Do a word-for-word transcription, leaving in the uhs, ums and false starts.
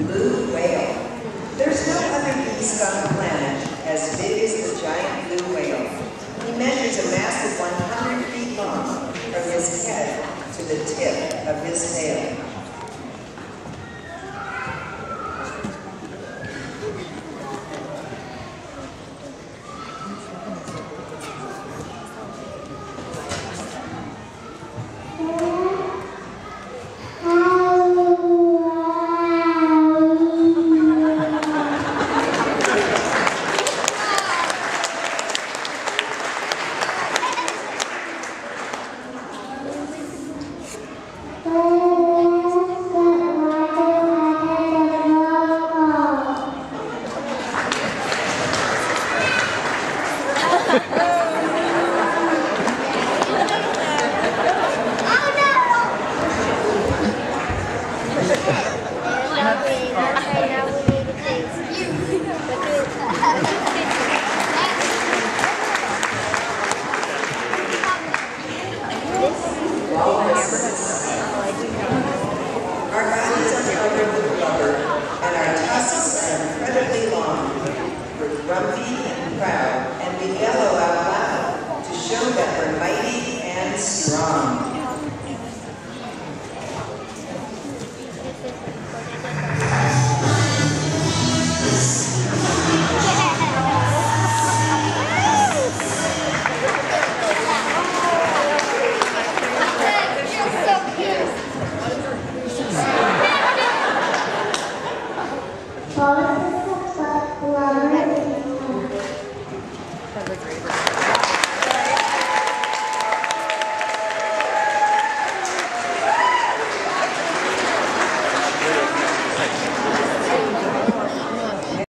blue whale. There's no other beast on the planet as big as the giant blue whale. He measures a massive one hundred feet long from his head to the tip of his